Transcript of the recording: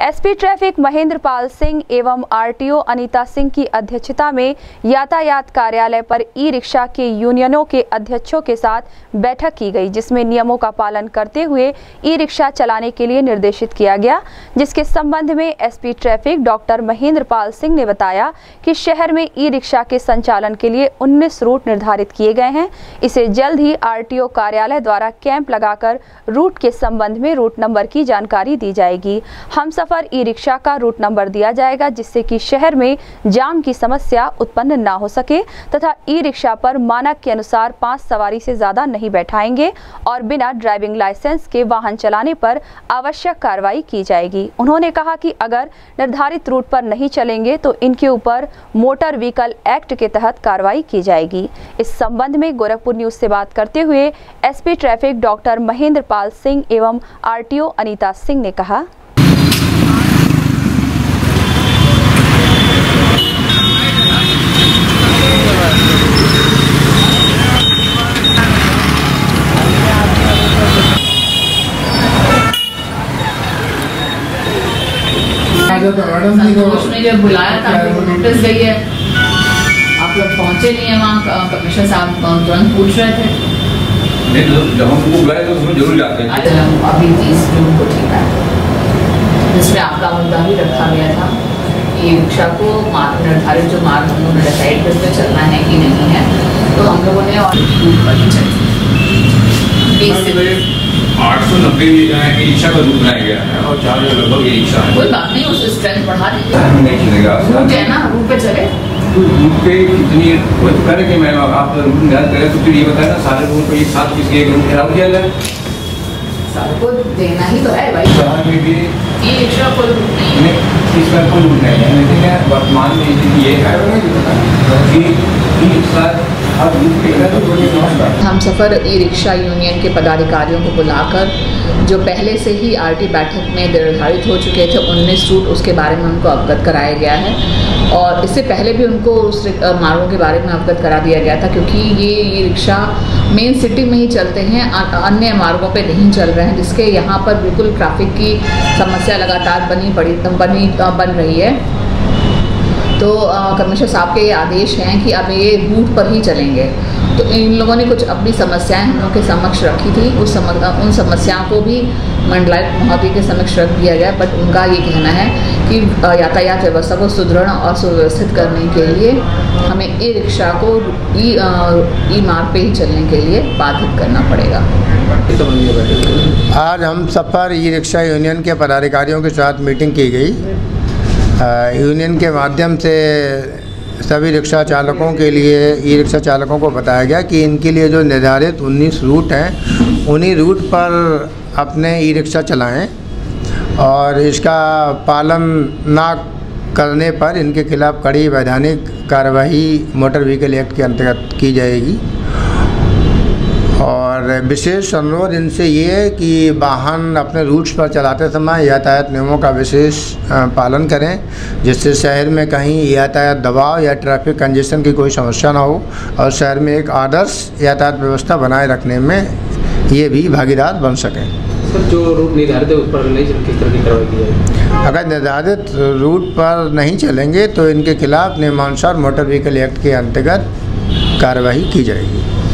SP traffic Mahendra Pal Singh एवं RTO Anita Singh की अध्यक्षता में यातायात कार्यालय पर ई रिक्शा के यूनियनों के अध्यक्षों के साथ बैठक की गई, जिसमें नियमों का पालन करते हुए ई रिक्शा चलाने के लिए निर्देशित किया गया। जिसके संबंध में SP traffic doctor Mahendra Pal Singh ने बताया कि शहर में ई रिक्शा के संचालन के लिए 19 रूट निर्धारित किए गए हैं। इसे जल्द ही आरटीओ कार्यालय द्वारा कैंप लगाकर रूट के संबंध में रूट नंबर की जानकारी दी जाएगी। हमसफर ई रिक्शा का रूट नंबर दिया जाएगा, जिससे कि शहर में जाम की समस्या उत्पन्न न हो सके तथा ई रिक्शा पर मानक के अनुसार 5 सवारी से ज्यादा नहीं बैठाएंगे और बिना ड्राइविंग लाइसेंस के वाहन चलाने पर आवश्यक कार्रवाई की जाएगी। उन्होंने कहा कि अगर निर्धारित रूट पर नहीं चलेंगे तो इनके ऊपर मोटर व्हीकल एक्ट के तहत कार्रवाई की जाएगी। इस संबंध में गोरखपुर न्यूज से बात करते हुए SP traffic doctor Mahendra Pal Singh एवं आरटीओ अनीता सिंह ने कहा, उसने जब बुलाया था नोटिस गई है, आप लोग पहुंचे नहीं है वहाँ। कमिश्नर साहब तुरंत पूछ रहे थे, जब हमको बुलाया तो उसमें जरूर जाते हैं। अभी 30 जून को ठीक है, जिसमें आपका मुद्दा भी रखा गया था कि रिक्शा को निर्धारित जो मार्ग हम लोगों ने डिसाइड करके चलना है कि नहीं है, तो हम लोगों ने और 890 ई रिक्शा का रूट बनाया गया है और 4 लगभग ई रिक्शा है। कोई बात नहीं, उस स्ट्रेंथ बढ़ा दीजिए, नहीं चलेगा रूट है ना, रूट पे चले। रूट पे कितनी वो तो कह रहे कि मैम आप रूट निर्धारित करें तो फिर ये बताया ना सारे रूट को एक साथ किसी एक रूट खराब किया जाए, सबको देना ही तो है भाई। शहर में भी ई रिक्शा कोई रूट नहीं है, इसका कोई रूट नहीं है, लेकिन वर्तमान में स्थिति ये है कि e rickshaw Humsafar e rickshaw union के पदाधिकारियों को बुलाकर जो पहले से ही आरटी बैठक में निर्धारित हो चुके थे 19 रूट, उसके बारे में उनको अवगत कराया गया है। और इससे पहले भी उनको उस मार्गों के बारे में अवगत करा दिया गया था, क्योंकि ये ई रिक्शा मेन सिटी में ही चलते हैं, अन्य मार्गों पे नहीं चल रहे हैं, जिसके यहाँ पर बिल्कुल ट्रैफिक की समस्या लगातार बन रही है। तो कमिश्नर साहब के ये आदेश हैं कि अब ये रूट पर ही चलेंगे। तो इन लोगों ने कुछ अपनी समस्याएं हम लोग के समक्ष रखी थी, उन समस्याओं को भी मंडलायुक्त महोदय के समक्ष रख दिया गया। बट उनका ये कहना है कि यातायात व्यवस्था को सुदृढ़ और सुव्यवस्थित करने के लिए हमें ई रिक्शा को ई मार्ग पे ही चलने के लिए बाधित करना पड़ेगा। आज हम सफर ई रिक्शा यूनियन के पदाधिकारियों के साथ मीटिंग की गई। यूनियन के माध्यम से सभी रिक्शा चालकों के लिए ई रिक्शा चालकों को बताया गया कि इनके लिए जो निर्धारित 19 रूट हैं उन्हीं रूट पर अपने ई रिक्शा चलाएं और इसका पालन ना करने पर इनके खिलाफ़ कड़ी वैधानिक कार्रवाई मोटर व्हीकल एक्ट के अंतर्गत की जाएगी। और विशेष अनुरोध इनसे ये है कि वाहन अपने रूट्स पर चलाते समय यातायात नियमों का विशेष पालन करें, जिससे शहर में कहीं यातायात दबाव या ट्रैफिक कंजेशन की कोई समस्या ना हो और शहर में एक आदर्श यातायात व्यवस्था बनाए रखने में ये भी भागीदार बन सकें। सर, जो रूट निर्धारित है उस पर नहीं चल, किस तरह की कार्रवाई की जाएगी? अगर निर्धारित रूट पर नहीं चलेंगे तो इनके खिलाफ़ नियमानुसार मोटर व्हीकल एक्ट के अंतर्गत कार्रवाई की जाएगी।